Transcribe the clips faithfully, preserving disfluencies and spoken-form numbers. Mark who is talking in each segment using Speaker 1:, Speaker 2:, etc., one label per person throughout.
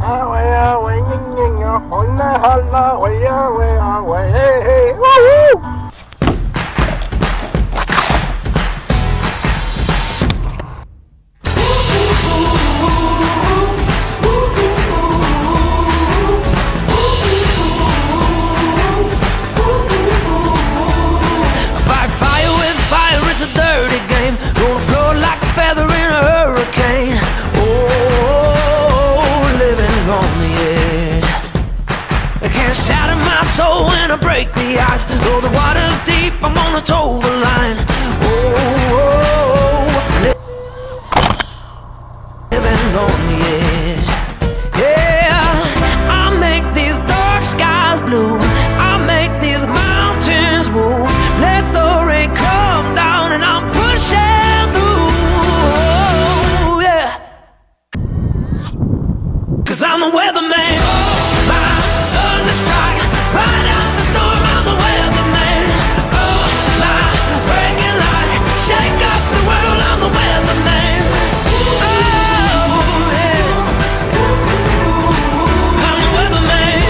Speaker 1: Break the ice, though the water's deep, I'm gonna toe the line. Oh, oh, living on the edge. Yeah, I make these dark skies blue, I make these mountains move. Let the rain come down and I'm pushing through. Oh, yeah, 'cause I'm a weatherman. Oh, my thunder strike, right out. I'm the weatherman. Oh, my breaking light, shake up the world. I'm the weatherman. Oh, yeah. I'm the weatherman.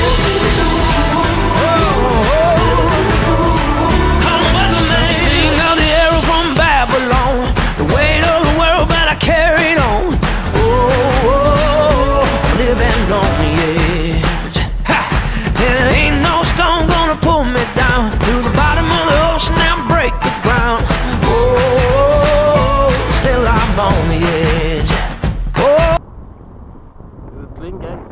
Speaker 1: Oh, I'm the weatherman. Sting of the arrow from Babylon, the weight of the world, but I carried on. Oh, living on the edge. Ha! There ain't no stone gonna pull me down to the bottom of the ocean and break the ground. Oh, still I'm on the edge. Oh.
Speaker 2: Is it clean, guys?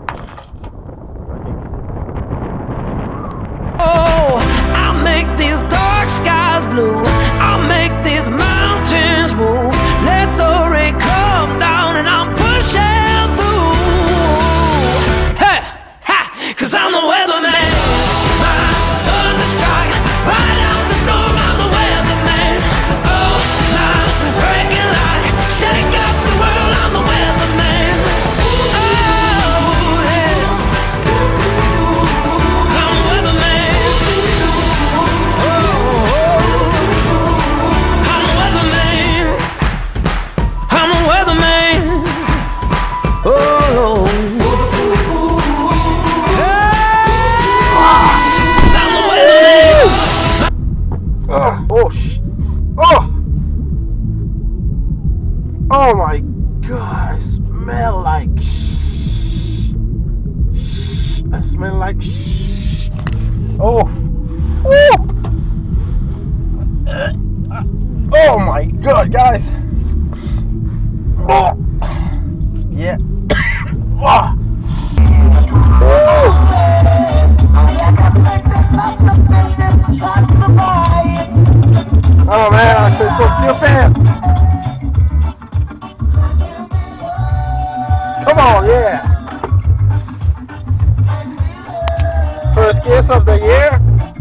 Speaker 1: Oh, I make these dark skies blue, I make these mountains move. Let the rain come down and I'm pushing through. Hey, ha, 'cause I'm the weatherman. Strike right out the storm, I'm the weatherman. Oh, my breaking light, shake up the world, I'm the weatherman. Oh, yeah, I'm the weatherman. Oh, I'm the weatherman. I'm the weatherman. Oh.
Speaker 2: Oh, oh, sh oh, oh my God! I smell like sh. sh I smell like sh. Oh, oh, oh my God, guys! Oh, yeah. Oh. Oh man, I feel so stupid! Come on, yeah! First kiss of the year!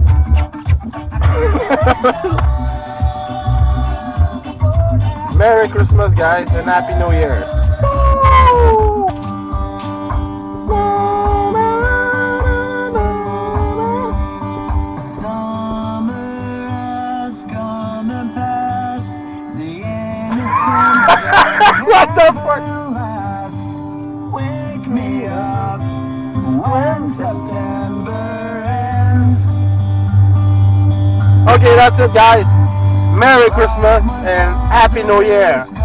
Speaker 2: Merry Christmas, guys, and Happy New Year's! What the fuck? Wake me up when September ends. Okay, that's it, guys. Merry Christmas and Happy New Year.